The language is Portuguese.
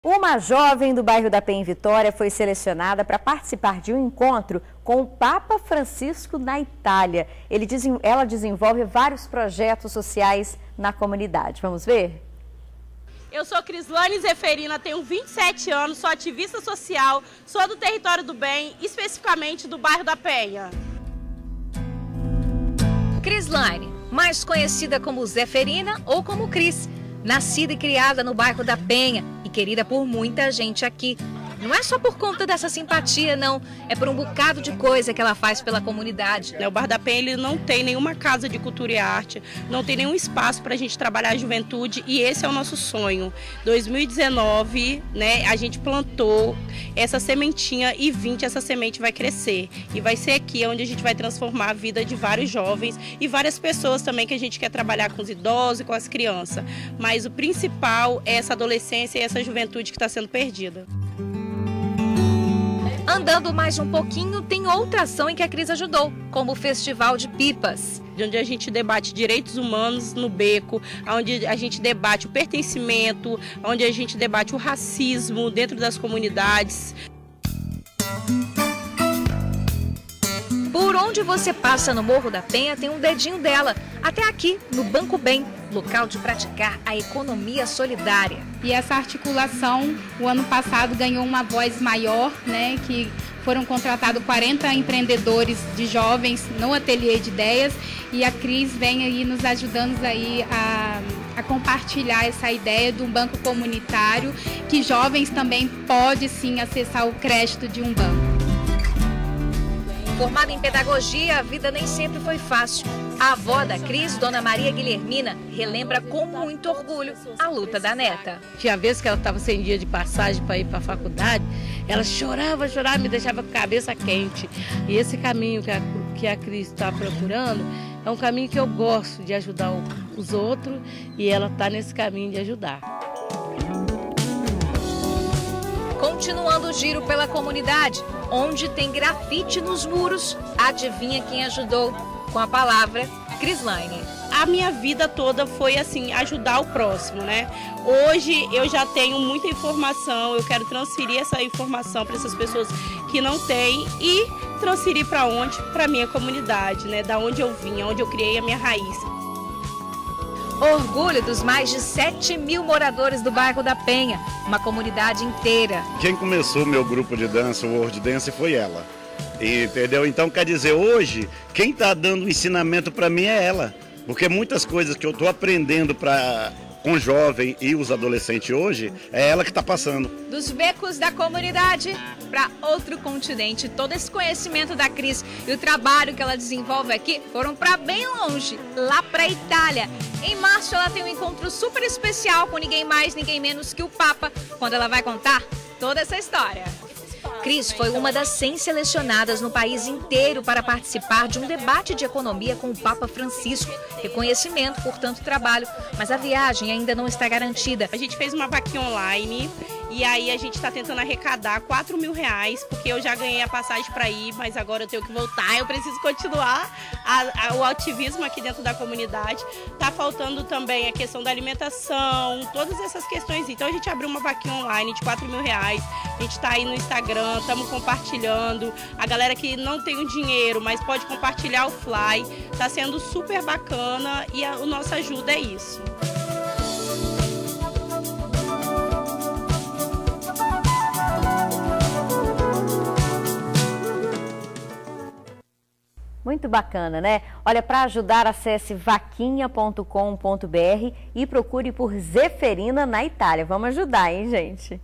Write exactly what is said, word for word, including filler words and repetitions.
Uma jovem do bairro da Penha em Vitória foi selecionada para participar de um encontro com o Papa Francisco na Itália. Ele, ela desenvolve vários projetos sociais na comunidade. Vamos ver? Eu sou Crislane Zeferina, tenho vinte e sete anos, sou ativista social, sou do Território do Bem, especificamente do bairro da Penha. Crislane, mais conhecida como Zeferina ou como Cris, nascida e criada no bairro da Penha e querida por muita gente aqui. Não é só por conta dessa simpatia, não. É por um bocado de coisa que ela faz pela comunidade. O Bairro da Penha ele não tem nenhuma casa de cultura e arte, não tem nenhum espaço para a gente trabalhar a juventude e esse é o nosso sonho. dois mil e dezenove, né, a gente plantou essa sementinha e vinte essa semente vai crescer. E vai ser aqui onde a gente vai transformar a vida de vários jovens e várias pessoas também que a gente quer trabalhar com os idosos e com as crianças. Mas o principal é essa adolescência e essa juventude que está sendo perdida. Andando mais um pouquinho, tem outra ação em que a Cris ajudou, como o Festival de Pipas. Onde a gente debate direitos humanos no beco, onde a gente debate o pertencimento, onde a gente debate o racismo dentro das comunidades. Por onde você passa no Morro da Penha tem um dedinho dela, até aqui no Banco Bem, local de praticar a economia solidária. E essa articulação, o ano passado, ganhou uma voz maior, né, que foram contratados quarenta empreendedores de jovens no ateliê de ideias e a Cris vem aí nos ajudando aí a, a compartilhar essa ideia de um banco comunitário, que jovens também podem sim acessar o crédito de um banco. Formada em pedagogia, a vida nem sempre foi fácil. A avó da Cris, Dona Maria Guilhermina, relembra com muito orgulho a luta da neta. Tinha vezes que ela estava sem dia de passagem para ir para a faculdade, ela chorava, chorava, me deixava com a cabeça quente. E esse caminho que a, que a Cris está procurando é um caminho que eu gosto de ajudar os outros e ela está nesse caminho de ajudar. Continuando o giro pela comunidade, onde tem grafite nos muros, adivinha quem ajudou? Com a palavra, Crislane. A minha vida toda foi assim, ajudar o próximo, né? Hoje eu já tenho muita informação, eu quero transferir essa informação para essas pessoas que não têm e transferir para onde? Para a minha comunidade, né? Da onde eu vim, onde eu criei a minha raiz. Orgulho dos mais de sete mil moradores do bairro da Penha, uma comunidade inteira. Quem começou meu grupo de dança, o World Dance, foi ela. Entendeu? Então, quer dizer, hoje, quem está dando o ensinamento para mim é ela. Porque muitas coisas que eu estou aprendendo pra, com o jovem e os adolescentes hoje, é ela que está passando. Dos becos da comunidade para outro continente, todo esse conhecimento da Cris e o trabalho que ela desenvolve aqui foram para bem longe, lá para a Itália. Em março ela tem um encontro super especial com ninguém mais, ninguém menos que o Papa, quando ela vai contar toda essa história. Cris foi uma das cem selecionadas no país inteiro para participar de um debate de economia com o Papa Francisco. Reconhecimento por tanto trabalho, mas a viagem ainda não está garantida. A gente fez uma vaquinha online e aí a gente está tentando arrecadar quatro mil reais, porque eu já ganhei a passagem para ir, mas agora eu tenho que voltar, eu preciso continuar a, a, o ativismo aqui dentro da comunidade. Tá faltando também a questão da alimentação, todas essas questões. Então a gente abriu uma vaquinha online de quatro mil reais, a gente está aí no Instagram, estamos compartilhando. A galera que não tem o dinheiro, mas pode compartilhar o fly, está sendo super bacana e a, a nossa ajuda é isso. Muito bacana, né? Olha, para ajudar, acesse vaquinha ponto com ponto br e procure por Zeferina na Itália. Vamos ajudar, hein, gente?